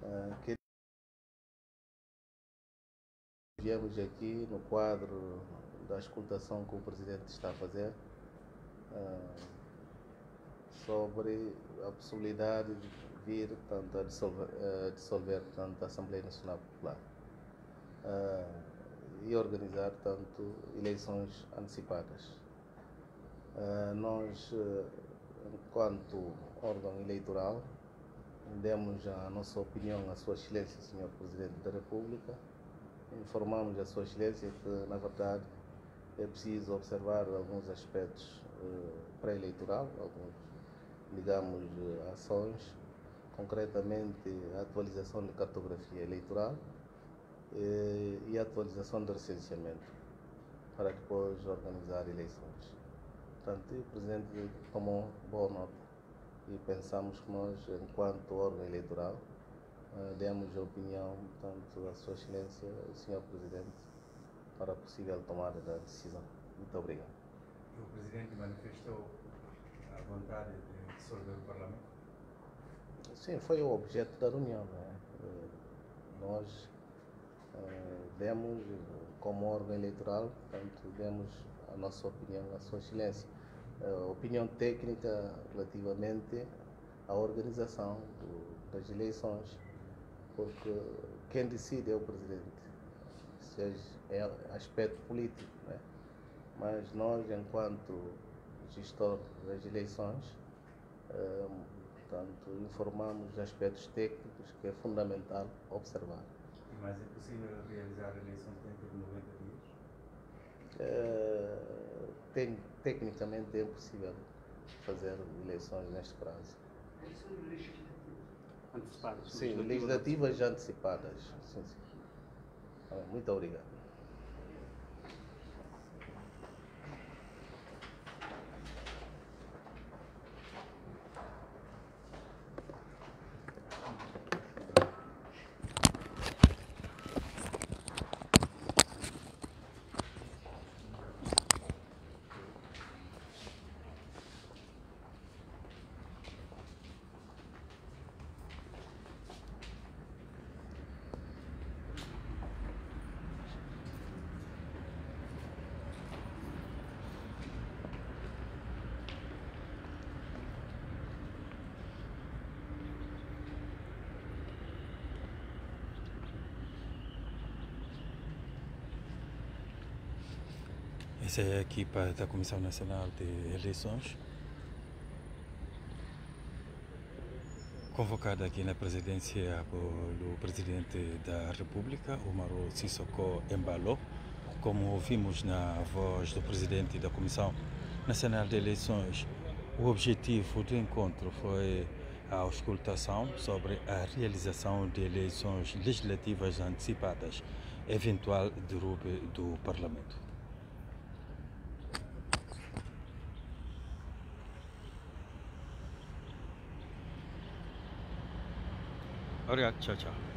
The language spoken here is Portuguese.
Que viemos aqui no quadro da escutação que o Presidente está a fazer sobre a possibilidade de vir a dissolver a Assembleia Nacional Popular e organizar eleições antecipadas. Nós, enquanto órgão eleitoral, demos a nossa opinião à Sua Excelência, Sr. Presidente da República. Informamos a Sua Excelência que, na verdade, é preciso observar alguns aspectos pré-eleitoral, alguns, digamos, ações, concretamente a atualização de cartografia eleitoral e a atualização do recenseamento, para depois organizar eleições. Portanto, o Presidente tomou boa nota e pensamos que nós, enquanto órgão eleitoral, demos a opinião, portanto, à Sua Excelência, o Sr. Presidente, para a possível tomada da decisão. Muito obrigado. O Presidente manifestou a vontade de dissolver o Parlamento? Sim, foi o objeto da reunião. Nós demos, como órgão eleitoral, portanto, demos a nossa opinião à Sua Excelência. Opinião técnica relativamente à organização das eleições, porque quem decide é o Presidente, seja é aspecto político, né? Mas nós, enquanto gestor das eleições, portanto, informamos aspectos técnicos que é fundamental observar. Mas é possível realizar eleições dentro de 90 dias? Tecnicamente é impossível fazer eleições neste prazo. Antecipadas? Sim, legislativas já antecipadas. Sim. Muito obrigado. Essa é a equipa da Comissão Nacional de Eleições, convocada aqui na presidência pelo Presidente da República, Umaru Sissoko Embalo. Como ouvimos na voz do Presidente da Comissão Nacional de Eleições, o objetivo do encontro foi a auscultação sobre a realização de eleições legislativas antecipadas, eventual derrube do Parlamento. Obrigado, tchau, tchau.